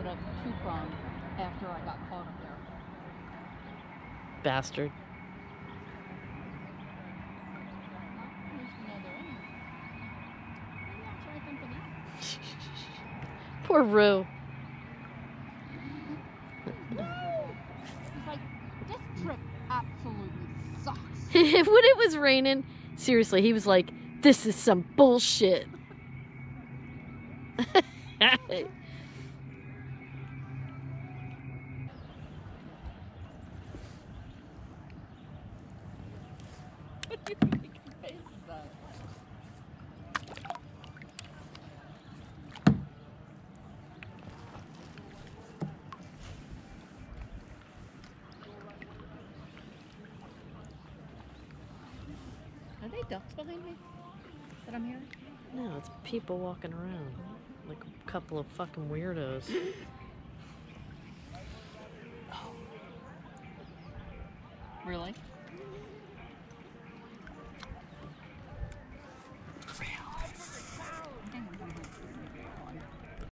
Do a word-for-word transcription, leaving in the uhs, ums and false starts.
ended up two-pronged after I got caught up there. Bastard. Well, at least we know they're in here. Maybe I'll try something else. Poor Rue. He's like, this trip absolutely sucks. When it was raining, seriously, he was like, this is some bullshit. What do you think your face is at? Are they ducks behind me that I'm hearing? No, it's people walking around. Like a couple of fucking weirdos. Really?